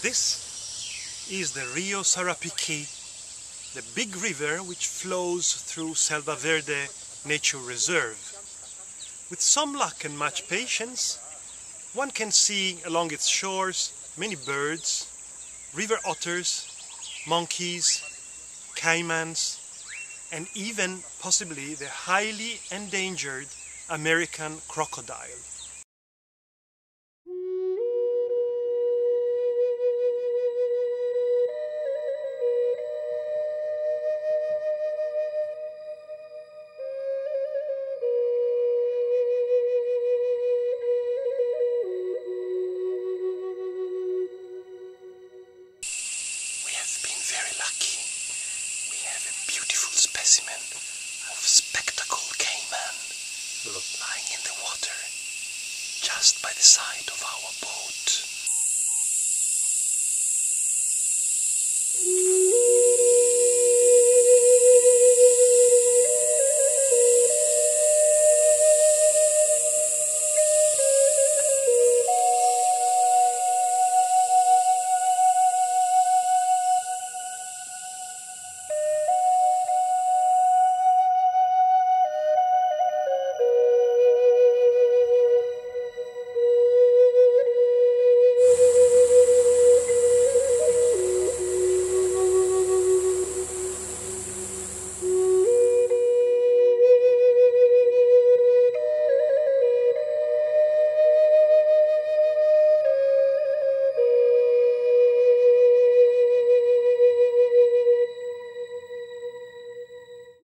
This is the Rio Sarapiquì, the big river which flows through Selva Verde Nature Reserve. With some luck and much patience, one can see along its shores many birds, river otters, monkeys, caimans, and even possibly the highly endangered American crocodile. Specimen of spectacled caiman lying in the water just by the side of our boat.